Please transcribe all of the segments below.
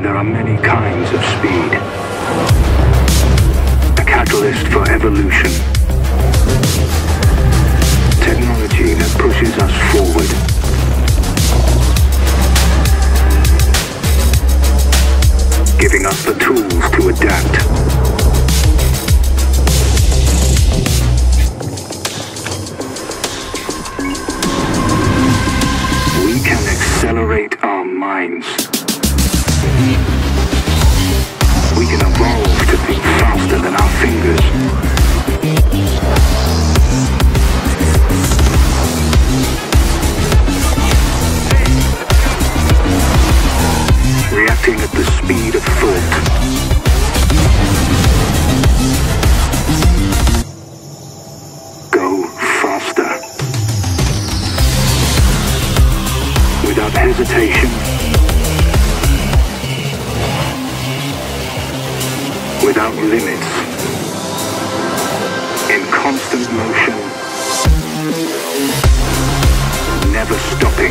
There are many kinds of speed. A catalyst for evolution. Technology that pushes us forward. Giving us the tools to adapt. We can accelerate our minds. We can evolve to think faster than our fingers. Reacting at the speed of thought. Go faster. Without hesitation. Without limits, in constant motion, never stopping.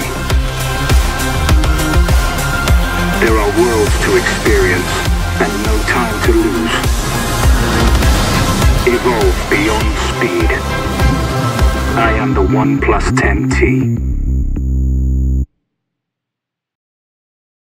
There are worlds to experience and no time to lose. Evolve beyond speed. I am the OnePlus 10T.